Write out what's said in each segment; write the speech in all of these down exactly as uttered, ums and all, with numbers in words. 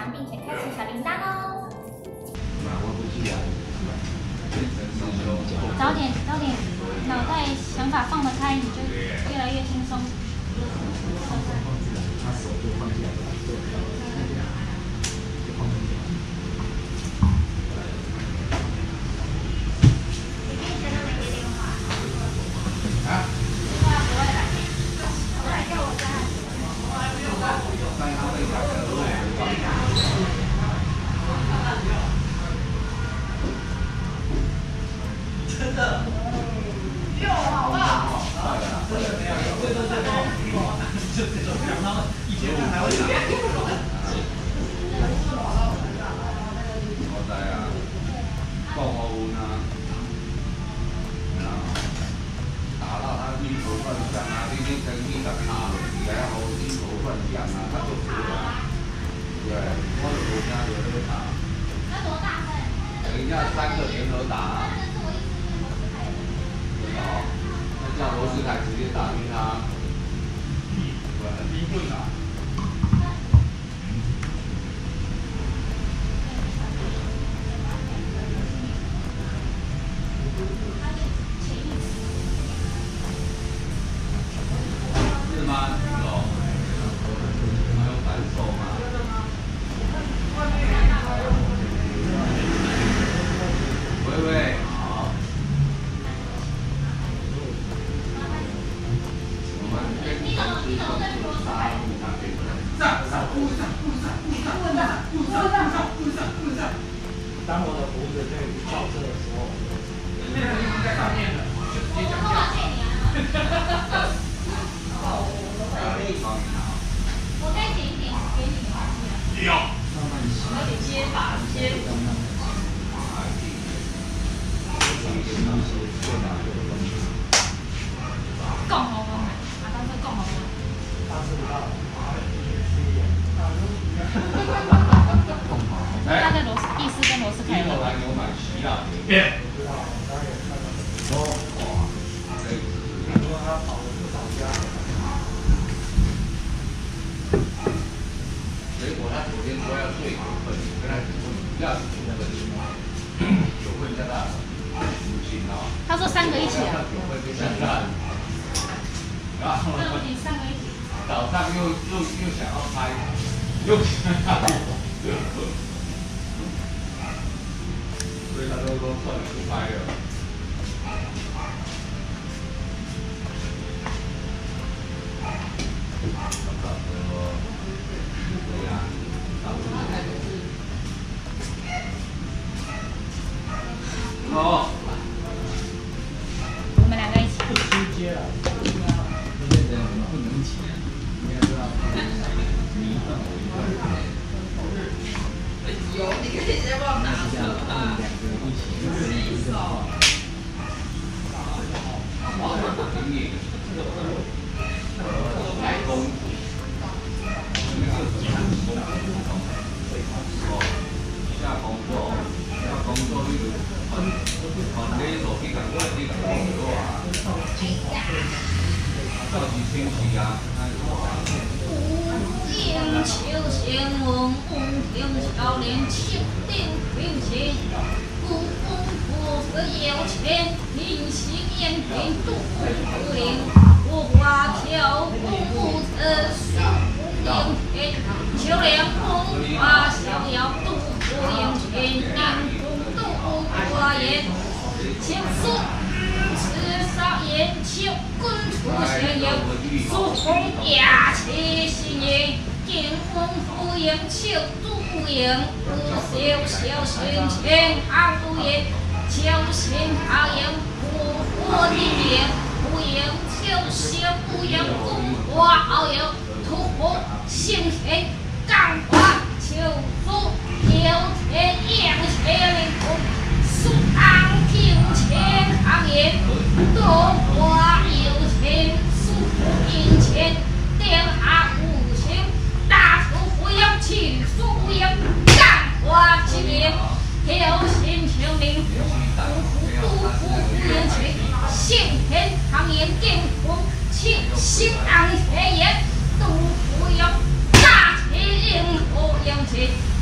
赏，并且开启小铃铛哦。早点早点，脑袋想法放得开，你就越来越轻松。他手就放下来，就放下来。啊？电话不会来，不来叫我在。真的，六好不好？真的没有，对对对，就这种，他们以前还会打。我知啊，够好运啊！打到他晕头转向啊！你你曾经就卡落去啊，好晕头转向啊，他就死了。对，我就无听到你打。那多大声？等一下三个联合打啊！哦，那叫罗斯凯直接打晕他。对，离婚啊！是吗？有。还有反手吗？喂喂，好。我们跟同事说出杀入那边。上上步上步上步上步上步上步上步上步上。当我的胡子可以跳车的时候，那个已经在上面了，就直接讲掉。好，我可以帮你拿。我再剪一点给你好不要。有点接法，接。共好风，啊，当做共好风。八十五号。他在螺丝，意思跟螺丝开的。来牛买希腊牛变。哦，哇，这个听说他跑了不少家。结果他昨天说要睡九份，跟他说不要九份，九份加大五斤啊。他说三个一起啊。九份就加大。然后呢？三个一起。早上又又又想要拍，又想要，所以他就说算了，不拍了。哦，我们两个一起。不出街了，那些人不能请，你也知道，你一份我一份。有，你可以先帮我拿出啊。两个一起，一起哦。好，给你。来公主，这个是讲公主哦，下工作，下工作你就很很累，手机赶快你赶快做啊，到时清洗啊。有应秋千翁，有少年秋定平前，故公婆子有钱，临行宴品度不灵。我花条公不曾数应天，秋凉风花逍遥度不应天，应公度花言，情书至少言秋君出现有，苏红雅气心言，见风不应秋度不应，不修修心前行不言，秋心好言不活的言，不应。秋修不应故花好友，土火性田干花秋竹有田养田灵魂，树昂平前行言，多花有钱，树应钱，电下无情，大土不应情树不应，干花之言，有心求名，不夫不应情。性田行言定风，气心昂黑言，杜不用大气应何应情。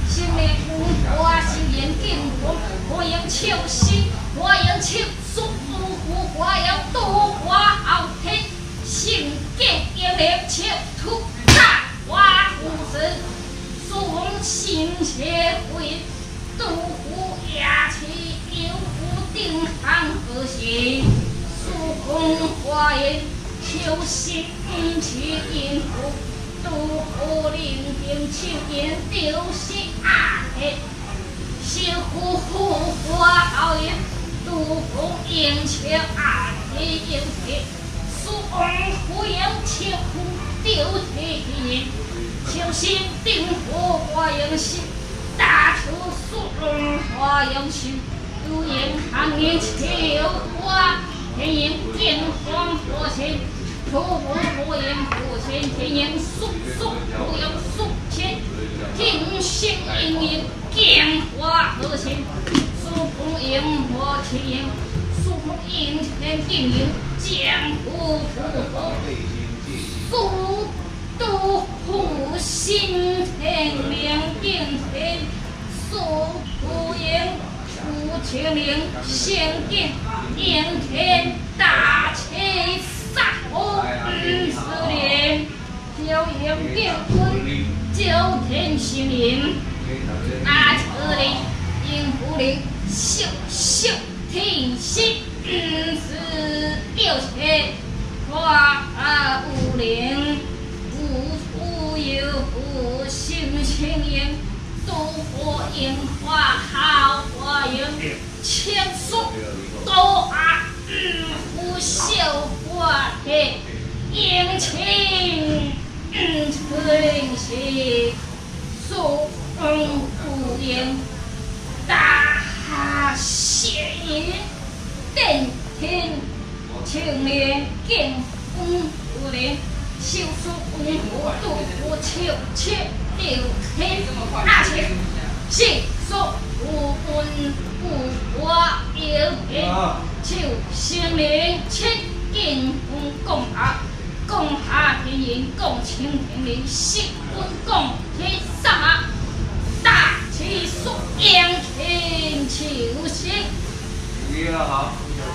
秋心花样秋，苏湖花样多花好天，心境英灵秋土大花无神，送心切回，杜甫雅气有福定行和谐，苏风花言秋心气应付。杜甫灵定秋言丢失阿黑，小虎虎花好言，杜甫应秋阿黑应黑，苏翁虎应秋虎丢黑言，秋心定火花应心，大出苏翁花应心，有言行年秋花，天应见黄火线。土木不言不前，天言肃肃不言肃前，天性应应见花和弦，苏风应我天言，苏风应天定应江湖复合，苏都湖心天亮应天，苏不言楚清灵相见应天大气。杀我五十年，朝阳结婚，九天新年，阿车里应福灵，秀秀天心五十六千，花五灵，无福有福，心情应，多火樱花好花园，千树多阿五秀。花开应情春喜，苏风不言，大写意，电天青莲见风不灵，秀苏风火杜甫秋切六天阿切，细数无分不花有平，秋心灵千。见风共下，共下天言，共清天灵，心温共天上，大气肃阳天秋心。 你好。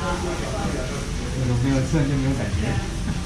有没有吃就没有感觉。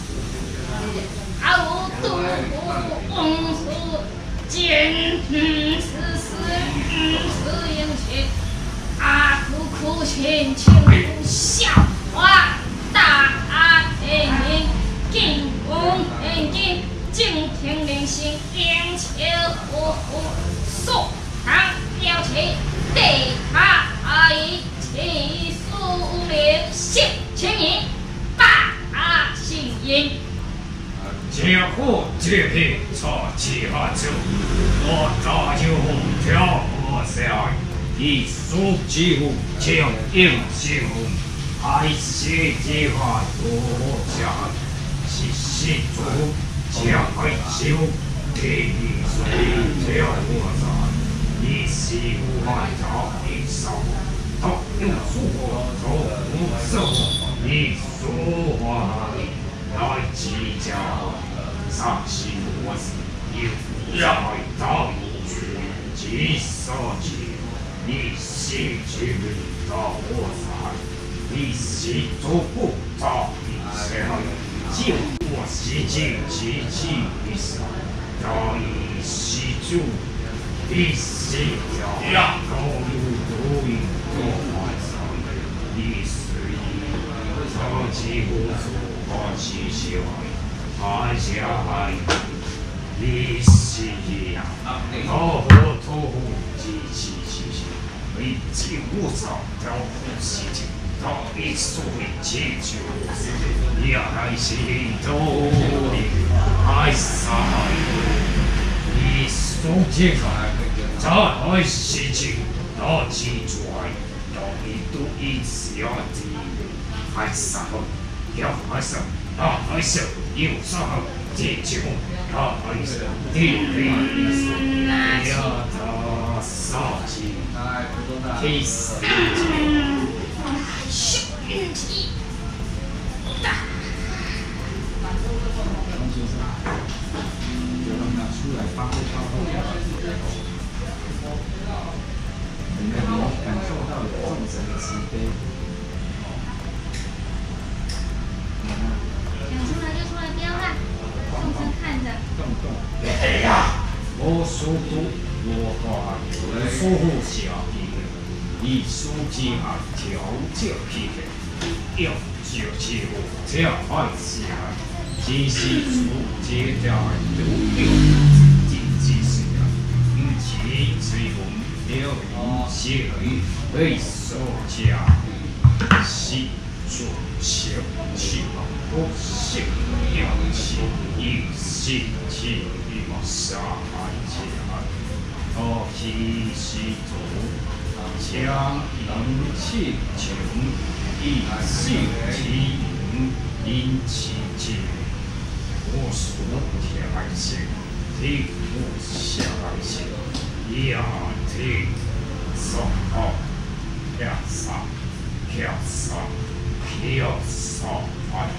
啊，我杜甫翁夫见此时此应切，阿苦苦前情笑话。大天灵，见风天金，敬天灵心，两秋虎虎，苏唐了起，地下阿姨，七苏灵，心情意，八心音。 结虎结皮，错其下走，我早就挑我下，以苏之虎，请应心虎。爱惜之花多下，是是主将爱修天水了我山，你是无法找你手，都用苏我走无手，你说话来计较，上是我是有让到去几少钱，你是去找我山。你是足不早一些，就我是经济起一时，早已是主，你是要让高路多一多换上，你是以早起不足或起小，还下海，你是呀，高河土机器起起，你进不少条不是情。到一所谓解救，也还是多的爱上你所见法，在爱事情到记住爱，到一度一次要的爱上，要爱上，要爱上，有上解救，要爱上，第一次要到上去，第四。 是运气大。 就让他出来发挥发挥。你们感受到的。 众神的慈悲。 想出来就出来，不要乱，众生看着。 动动。 哎呀，我速度我话无疏忽下皮的，以书之下调教皮的，要就起我这样爱心，只是出这条路有自己之事啊，唔是随风流云写去为所加，是做小气我性要气，有性气要杀害起来，我其是做将引气情，以性其名，因其情，我所调性，体无下性，要体所好，要杀，要杀，要杀害。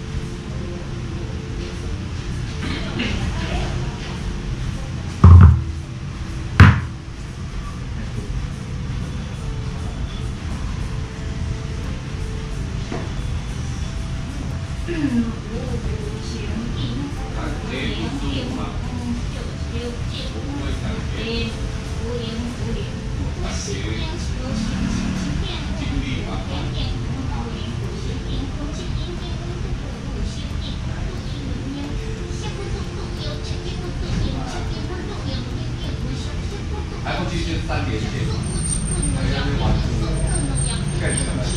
还不继续三连线？还要去玩出干什么？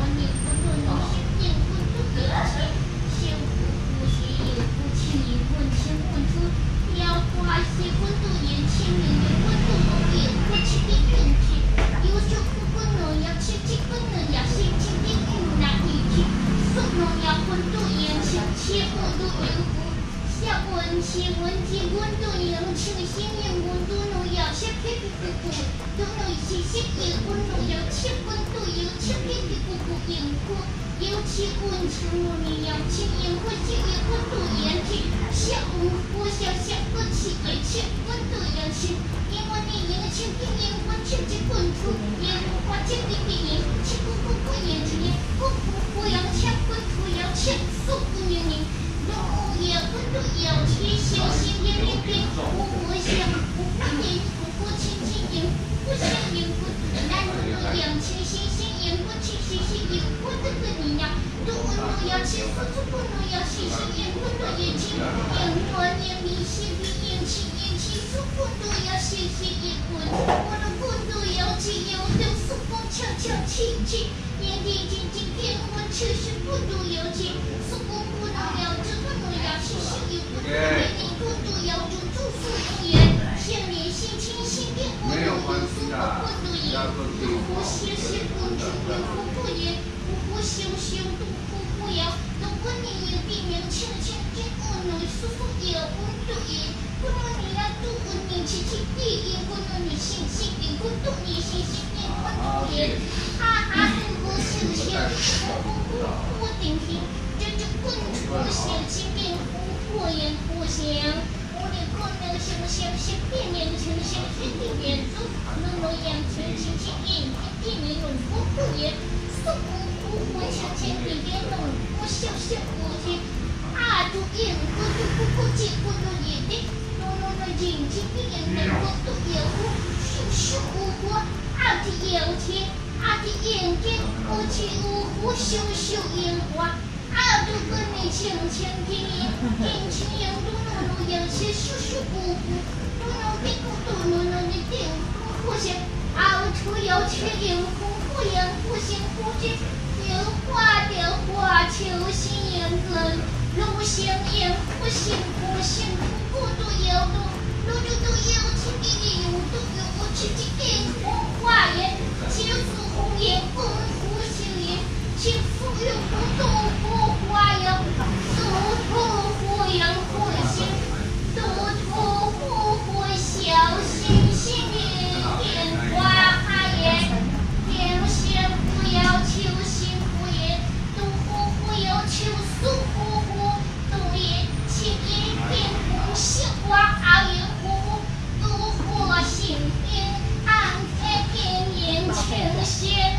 新闻节温度阳晴新阳温度农药切皮皮咕咕，都能细细阳温农药切温度阳切皮皮咕咕阳锅，有气温长农药切阳火切阳温度阳气，下温火小下温气爱切温度阳气，因为你阳气比阳温切切温土，阳火切比比阳切咕咕咕阳气，咕咕咕阳切温土阳切速咕阳阳。农药温度要提醒新年年变，我我想我不年我不亲亲年，不想年不难不农药清新新年不清新新年，我这个你呀，都温农药清不出不农药新新年温度也清，年过年比新比年轻年轻出温度要新新年温，我的温度要清要等速风悄悄气气，年底紧紧变温持续温度要清，速风不农药。是是有不同年龄温度要住住宿公园，现年新青新变温度有速度温度也，度呼吸吸温度温呼不言，呼呼修修度呼不要，都温年也避免轻轻变温度舒服也温度也，温度你要度温年气气地也温度你心心也温度你心心也温度也，哈哈度呼修修，呼呼呼呼顶顶，这就温度修心变。火焰火星，我的可能性相信变年成型一定元素，能能养成亲戚印，一年龙火火焰，送火火火亲戚一点龙火小小火焰，啊都烟火都不不结火都也的，龙龙的眼睛一眼能够都有火，小小火火，啊的有天，啊的眼睛，我去五火小小烟花。啊，都跟你轻轻听，听轻音嘟噜噜，有些舒舒服服，嘟噜嘀咕嘟噜噜的嘀咕，互相啊，出有去有空，互相互相互相，有花的花球心眼根，路相应互相互相互都有都，路路都有情的有都有我去去变红花叶，情书红叶红红心叶，情书有不动。花呀，都托火阳火星，都托火火小星星的变花叶，天仙不要求幸福也，都火火要求速火火，都也青叶变红小花熬也火，都火星变暗天变眼成仙。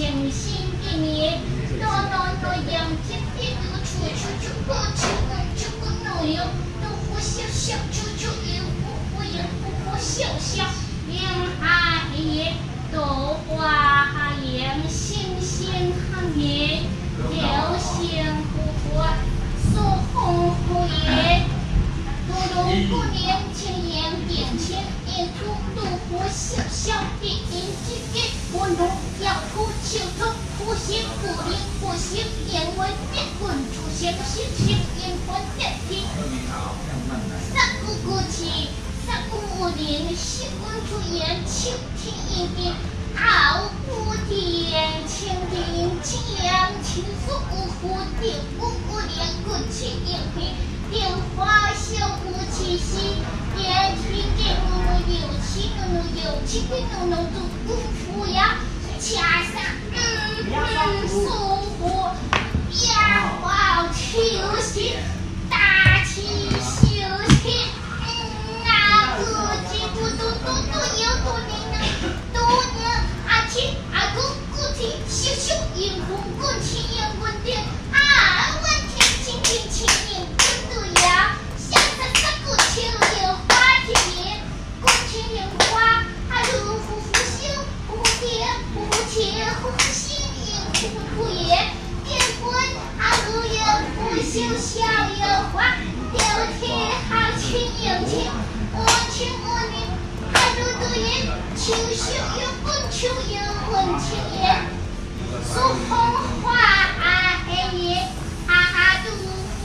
清新一年，诺诺诺阳天边如处处处过处过处过诺有，诺呼笑笑处处有，呼呼有呼呼笑笑，阳哈夜朵花阳星星行夜，流星呼呼苏红呼夜。不如不年轻言变迁，沿途路虎小小的引之间，我农要哭求痛，呼吸不灵不行，言文变滚出现星星阴魂电梯。三姑姑气，三姑姑灵，星滚出言，蜻蜓一鸣，傲不点，蜻蜓清扬，轻松无忽，定姑姑灵，滚起应平。电话小姑气息，电梯电努努有气努努有气的努努做功夫呀，恰上嗯嗯舒服，变化休息，大气休息，嗯那个几乎都都都有多年了，多年阿七阿公姑提秀秀银红滚起银滚电啊，问天清清清银。像它三股秋叶花田，滚起樱花，啊如呼呼秀，蝴蝶，蝴蝶，呼星银呼呼叶，变滚啊如烟呼秀小叶花，掉天好青樱青，我青我绿，啊如杜叶，秋秀又滚秋又滚青叶，苏红花啊黑叶，哈哈杜。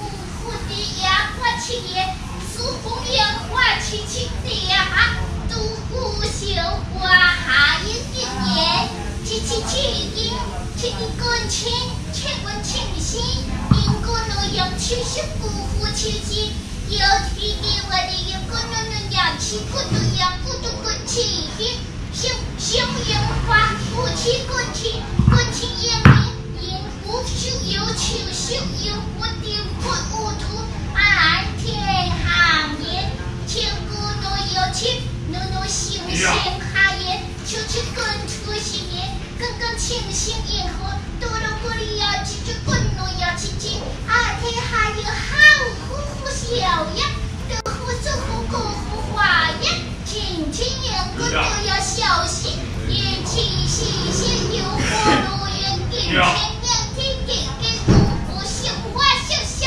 七叶，苏红烟花七七的哈，杜姑绣花哈银银叶，七七七银，七银滚青，七滚青新，银滚诺阳七十不服七七，有提给我的银滚诺诺阳七滚诺阳不都滚七银，熊熊樱花夫妻滚青，滚青银银，银夫秀有秋秀有我的滚乌土。安天行业，千古诺有情，诺诺星星哈耶，秋秋滚出新年，刚刚清醒银河，多罗布里亚记住滚诺要亲亲，阿天还有好呼呼笑呀，德呼苏呼古呼花呀，亲亲银滚都要小心，元气细细有火路云顶天亮天给给古呼秀花秀秀。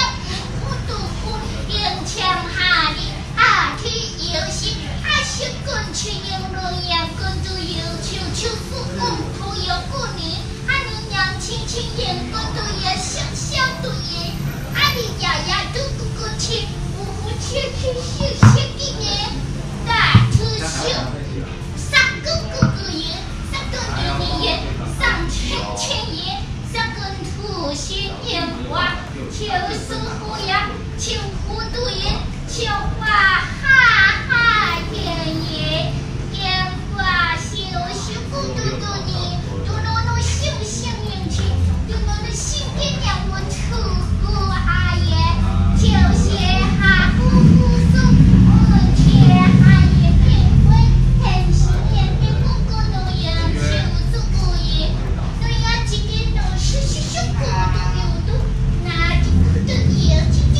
强哈里阿提有心，阿是滚去英伦阳滚都有秋秋不公土有过年，阿你娘亲亲眼滚都也小小都也，阿你呀呀都不过去，呜呼去去去去一年，大土秀，三个个个也，三个年年也，上千千也，三个土星烟花，秋苏虎呀。秋湖对烟，秋花哈哈烟叶，烟花秀秀咕嘟嘟呢，嘟噜噜星星引起，嘟噜噜星点亮我出呼哈耶，秋歇哈呼呼松，滚切哈耶变灰，天星烟变咕咕噜烟，秋苏咕耶，对呀今天都是秀秀咕嘟有嘟，那就咕嘟也今天。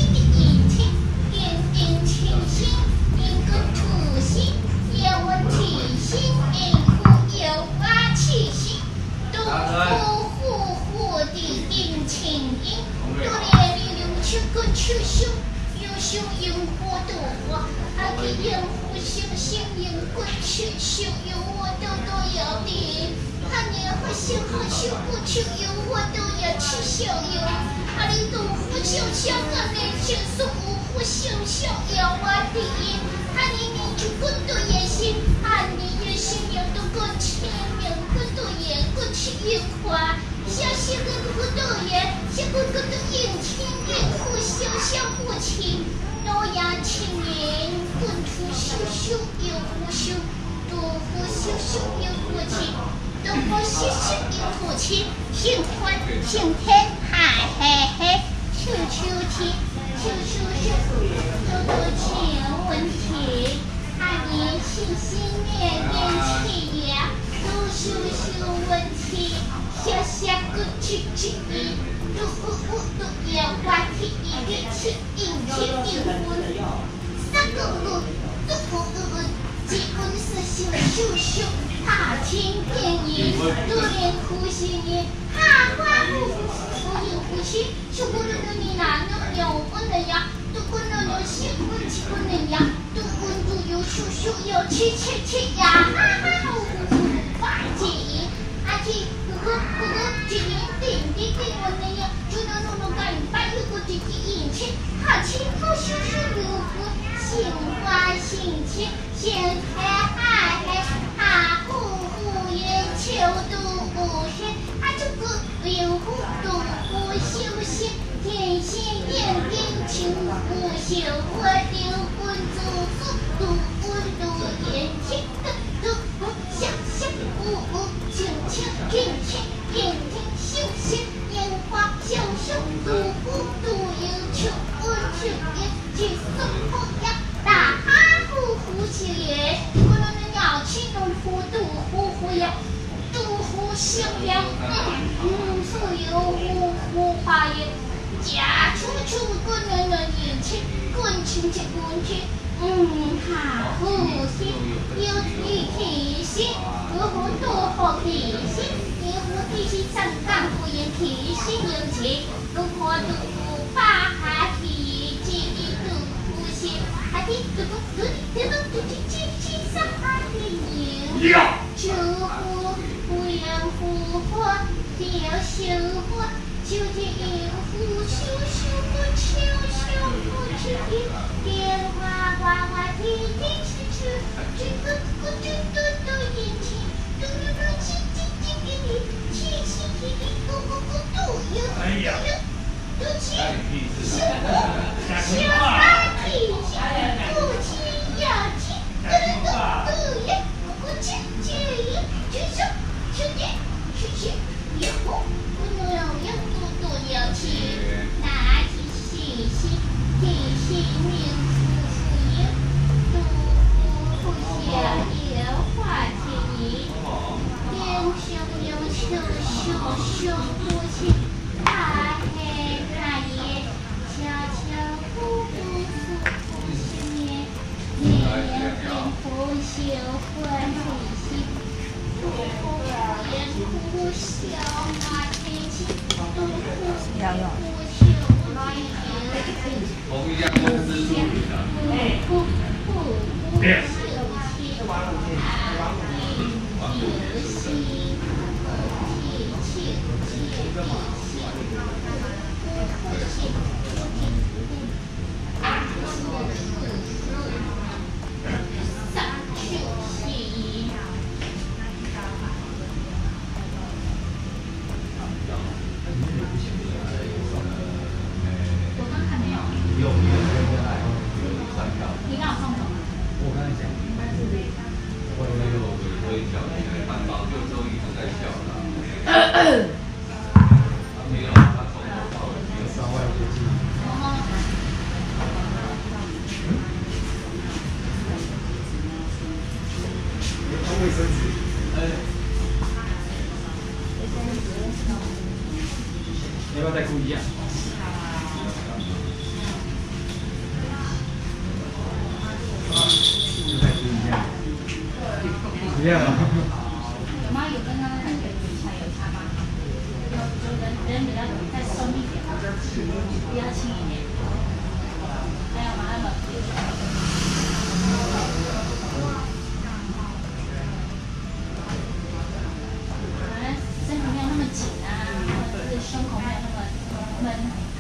秋秀，英雄萤火的花，阿给萤火星星萤滚秋秀，有我都都要的。阿年花星好秀不秋有我都要去逍遥。阿里东湖小小阿年轻松五湖小小要我的。阿年年就滚多也行，阿年也行有都滚前面滚多也滚去樱花。小西个个都也，小个个都迎亲迎户小小不亲，诺亚青年滚出秀秀迎户秀，多户秀秀迎户亲，多户秀秀迎户亲，新欢新天嗨嘿嘿，秋秋天，秋秋秀，多多情问题，阿年心心念念起呀，都羞羞问题，小小个去去一，嘟嘟嘟嘟要话题一个去应去应婚，三个个嘟嘟嘟结婚是羞羞羞，他听电影，多连呼吸也，哈花呼呼呼呼呼吸，羞咕噜噜你哪能有问的呀？嘟咕噜噜喜欢喜欢的呀，嘟咕嘟有羞羞有气气气呀，哈哈呼呼呼快起，阿气呵呵呵呵，今年顶顶顶我的呀，就能弄弄干白有个弟弟引起，哈气好羞羞噜呼，杏花杏切，杏嘿嗨嘿，哈呼呼也秋都不黑，啊这个刘呼都不休息，天仙眼睛情不休，我丢滚祖父都滚都眼睛的都不想想，呜呜轻轻轻轻眼睛休息，烟花小手都不都有秋我秋也去送火呀，大哈呼呼秋也，我们的鸟气弄呼都呼呼呀。都呼香香，嗯，所有呼呼花叶，家处处滚滚的眼前，滚亲切滚去，嗯，哈呼吸，有提提心，呵呵多好提心，有呼提心上岗不言提心有情，如果都不把哈提记忆都呼吸，哈提都不都都都都去去去上哈提牛，秋呼。不言呼唤，要修唤，秋天有呼咻咻不咻咻不咻咻，电话哗哗滴滴哧哧，这个个这个都眼睛，嘟嘟嘟叽叽叽叽叽，叽叽叽叽咕咕咕嘟有嘟有，嘟叽，小小阿弟，不亲要亲，嘟嘟嘟耶，咕叽叽耶，举手。去点，去去，有，不能有多多有气，拿起细细，提心明呼呼有，嘟呼呼小有话题，天上有秋秋秋呼吸，大黑大夜，悄悄呼呼呼呼吸面，夜夜天空秀欢喜喜。呼啸马天气，嘟呼呼啸来游， 同一家公司出品的。 呼呼呼秀气，阿天游戏，天气天气，呼呼气，啊呼呼三秋气。我刚看没有。有，你刚好放什么？ 我刚才讲， 我没有，我也讲，看到就都一直在笑了。没有，他从头到尾没有。 三万多斤。卫生纸。哎。要不要再哭一样？再哭一样。不要。 我妈有跟他们感觉比起来有差吗？就就人人比较再松一点，比较轻一点。还有吗？那么。身体没有那么紧啊，或者是胸口没有那么闷，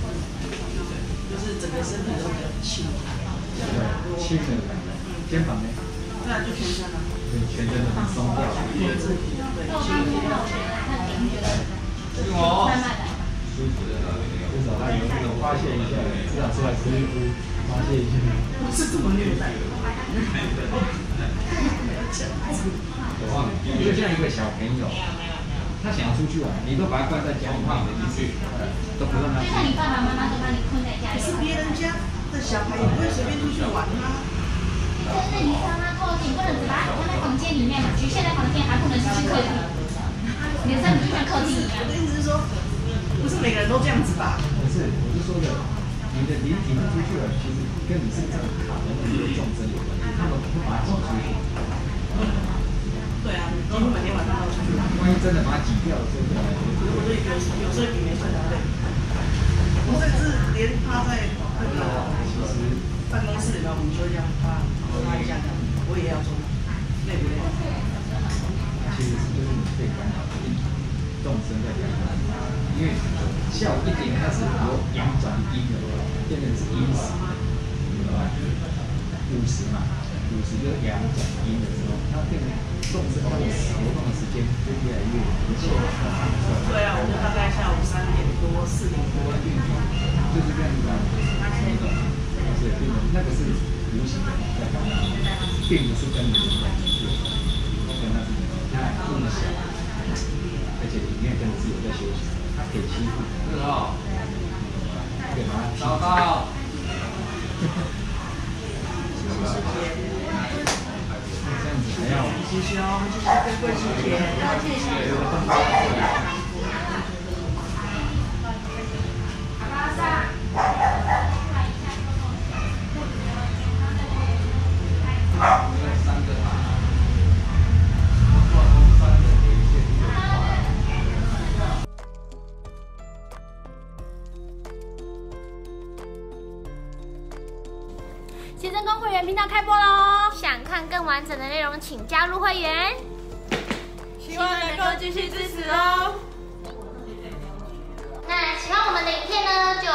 就是整个身体都比较轻。 轻的，肩膀呢？ 对啊，就全身了。 对，全身都很松掉。 对，这对。 那我刚听到，我觉得他顶觉得慢慢来。 舒服的，至少他有那种发泄一下，至少出来哭一哭，发泄一下。 不是这么虐待。 我忘了，就像一个小朋友。他想要出去玩，你都把他关在家里，怕你的意思，都不让他。 就像你爸爸妈妈都把你困在家里。 可是别人家的小孩也不会随便出去玩啊。 那你让他靠近，不能只把他关在房间里面嘛，局限在房间，还不能出去客厅。 你的身体就像客厅一样我。的意思是说，不是每个人都这样子吧？ 不是，我是说的，你的灵体出去了，其实跟你身上卡的那个众生有关系，他们会把它挤出去。 对啊，几乎每天晚上都出去玩。 万一真的把它挤掉的时候， 我所以有时有时候比没睡还累。我甚至连趴在那个办公室里面，我们就会这样趴趴一下这样，我也要做，累不累？ 其实是就是你被干扰，众生在干扰，因为下午一点开始由阳转阴了，变成是阴时，明白吗？午时嘛，午时就是阳转阴的时候，它变成众生它的活动的时间就越来越明显。 对啊，我就大概下午三点多、四点多运动， 就是这样子啊，是变成那个是无形的在干扰，并不是跟你的关系，跟那是它影响，而且里面跟自由在休息，它可以欺负， 是哦， 对吧？ 找到。 这样子还要师兄，谢谢贵贵师姐，谢谢。 三个塔，我做三个可以线就新增公会员频道开播喽！想看更完整的内容，请加入会员。 希望能够继续支持哦。 那喜欢我们的影片呢，就